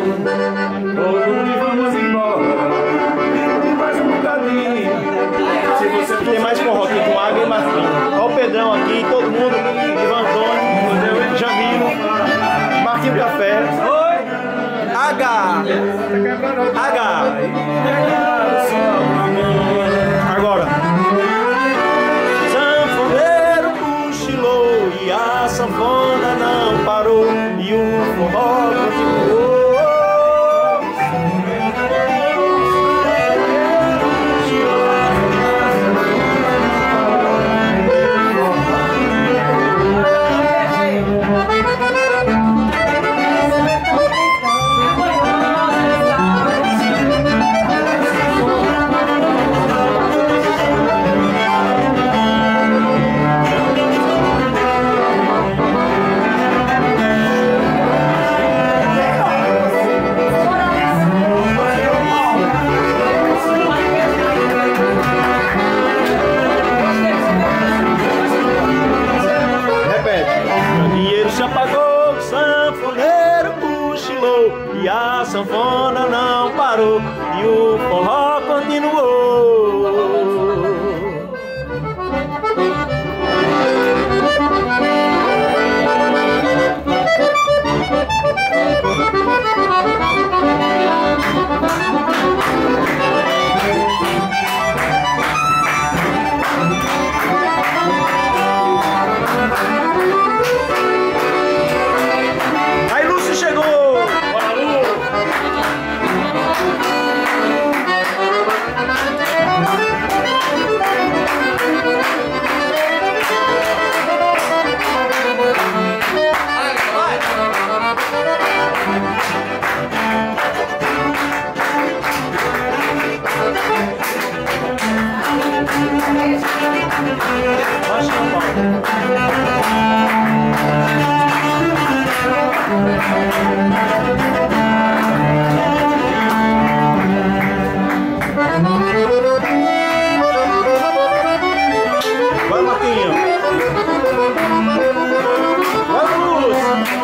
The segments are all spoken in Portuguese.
E vamos embora. Mais um bocadinho. Se você Tem mais forró aqui com Águia e Marquinhos. Olha o Pedrão aqui, todo mundo. Ivan Antônio, Jamilo, Marquinhos Café. Oi! H! Agora. Sanfoneiro cochilou e a sanfona não parou e o forró continuou. E a sanfona não parou e o forró continuou. Aí Lúcio chegou! Vai, Marquinhos. Vai, Luz.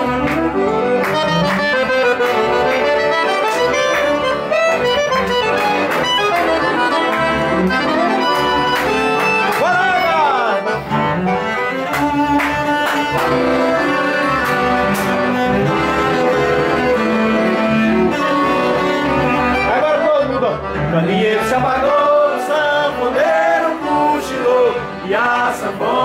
Agora todo mundo. Candeeiro se apagou, o sanfoneiro cochilou e a sanfona